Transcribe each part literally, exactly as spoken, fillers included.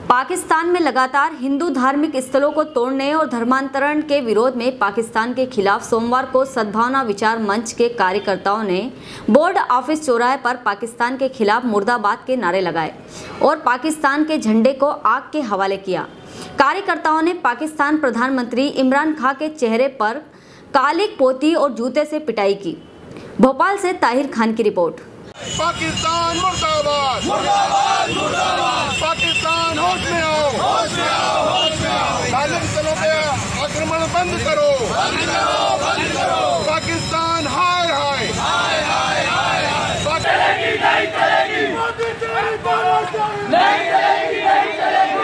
पाकिस्तान में लगातार हिंदू धार्मिक स्थलों को तोड़ने और धर्मांतरण के विरोध में पाकिस्तान के खिलाफ सोमवार को सद्भावना विचार मंच के कार्यकर्ताओं ने बोर्ड ऑफिस चौराहे पर पाकिस्तान के खिलाफ मुर्दाबाद के नारे लगाए और पाकिस्तान के झंडे को आग के हवाले किया। कार्यकर्ताओं ने पाकिस्तान प्रधानमंत्री इमरान खान के चेहरे पर कालिक पोती और जूते से पिटाई की। भोपाल से ताहिर खान की रिपोर्ट। पाकिस्तान मुर्दाबाद, मुर्दाबाद, मुर्दाबाद। पाकिस्तान होश में आओ, होश में आओ, होश में आओ। धार्मिक स्थलों पे आक्रमण बंद करो, बंद करो, बंद करो। पाकिस्तान हाय हाय, हाय हाय हाय हाय। चलेगी नहीं चलेगी, मोदी तेरी बात नहीं चलेगी, नहीं चलेगी।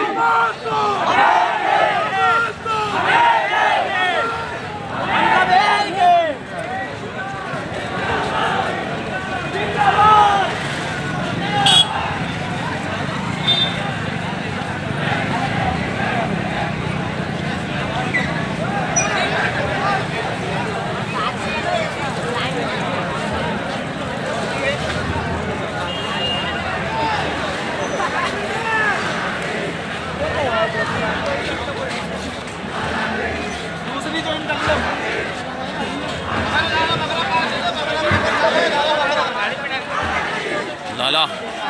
लाला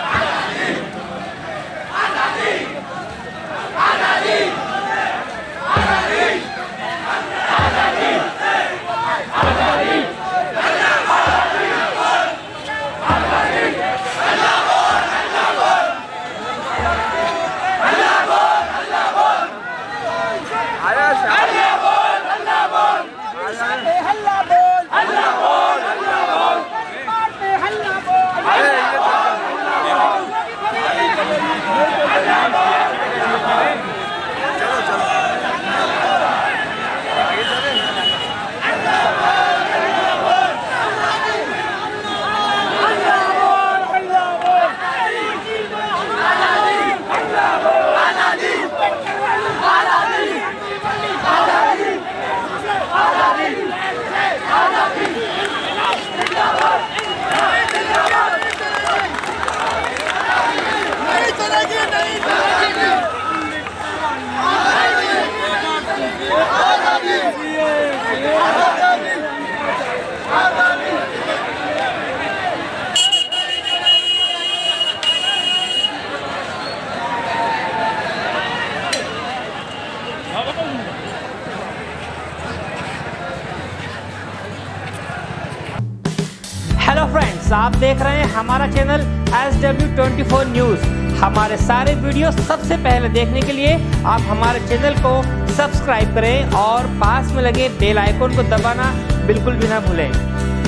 हेलो फ्रेंड्स, आप देख रहे हैं हमारा channel S W twenty four news. हमारे सारे वीडियो सबसे पहले देखने के लिए आप हमारे चैनल को सब्सक्राइब करें और पास में लगे बेल आइकन को दबाना बिल्कुल भी ना भूलें।